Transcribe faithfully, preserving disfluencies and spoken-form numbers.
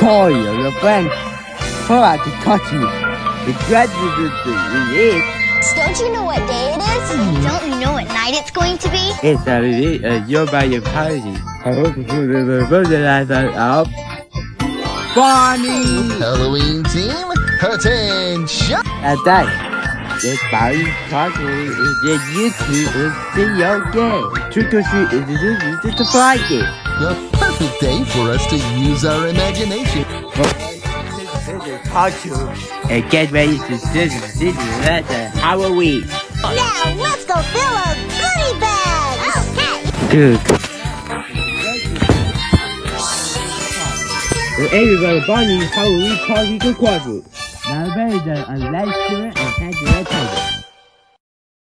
call you, your friend. So I can touch you. The graduate is. Don't you know what day it is? Don't you know what night it's going to be? It's a uh, you're by your party. I hope you realize that up. Barney! Halloween team, attention! That's right. This Barney cartoon is the YouTube is video game. Trick or treat is the use to fly game. The perfect day for us to use our imagination. Cartoon and get ready to see the that's Halloween. Now let's go fill a goodie bag. Okay. Good. Well, everybody, Barney Halloween party to quadruple. Now, very done. A light spirit and catch your tiger.